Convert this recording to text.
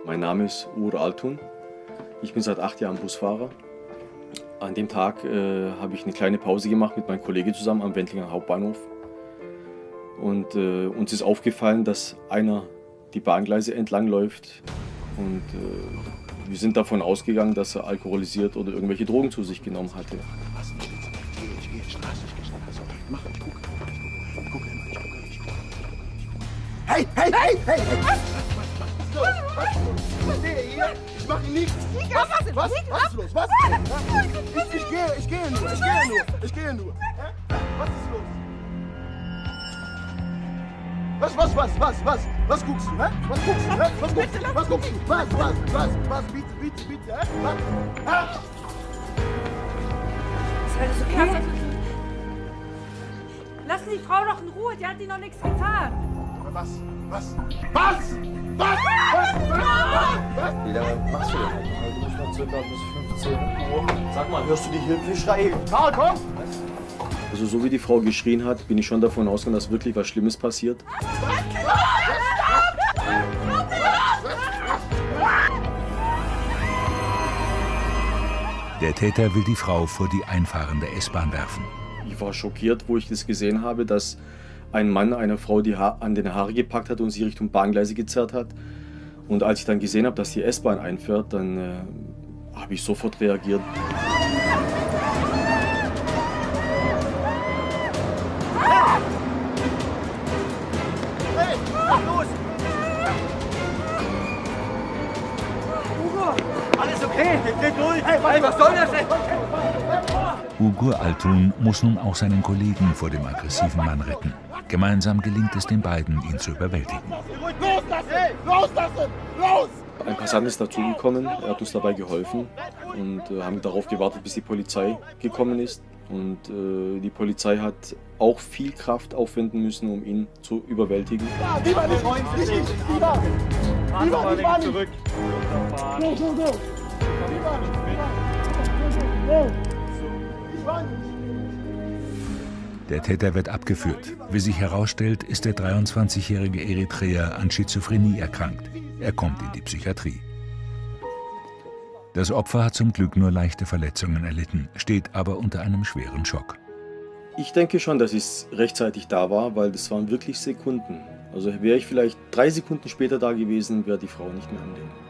Mein Name ist Uğur Altun. Ich bin seit 8 Jahren Busfahrer. An dem Tag habe ich eine kleine Pause gemacht mit meinem Kollegen zusammen am Wendlinger Hauptbahnhof. Und uns ist aufgefallen, dass einer die Bahngleise entlang läuft. Und wir sind davon ausgegangen, dass er alkoholisiert oder irgendwelche Drogen zu sich genommen hatte. Ich gehe Straße, ich gehe Straße. Ich gucke. Hey! Was stehe hier? Ich mache hier nichts. Was ist los? Was? Ich gehe nur. Was ist los? Was guckst du? Was guckst du? Was? Bitte? Was? Ist alles okay? Lassen die Frau doch in Ruhe, die hat ihnen noch nichts getan. Was? Wie lange machst du denn? Also nicht noch circa bis 15 Uhr. Sag mal, hörst du die Hilfeschreie? Karl, komm! Also so wie die Frau geschrien hat, bin ich schon davon ausgegangen, dass wirklich was Schlimmes passiert. Der Täter will die Frau vor die einfahrende S-Bahn werfen. Ich war schockiert, wo ich das gesehen habe, dass ein Mann einer Frau die an den Haare gepackt hat und sie Richtung Bahngleise gezerrt hat. Und als ich dann gesehen habe, dass die S-Bahn einfährt, dann habe ich sofort reagiert. Hey, los! Alles okay? Geht durch! Hey, was soll das denn? Uğur Altun muss nun auch seinen Kollegen vor dem aggressiven Mann retten. Gemeinsam gelingt es den beiden, ihn zu überwältigen. Los! Ein Passant ist dazugekommen, er hat uns dabei geholfen und haben darauf gewartet, bis die Polizei gekommen ist. Und die Polizei hat auch viel Kraft aufwenden müssen, um ihn zu überwältigen. Lieber nicht! Zurück. Der Täter wird abgeführt. Wie sich herausstellt, ist der 23-jährige Eritreer an Schizophrenie erkrankt. Er kommt in die Psychiatrie. Das Opfer hat zum Glück nur leichte Verletzungen erlitten, steht aber unter einem schweren Schock. Ich denke schon, dass ich rechtzeitig da war, weil das waren wirklich Sekunden. Also wäre ich vielleicht 3 Sekunden später da gewesen, wäre die Frau nicht mehr am Leben.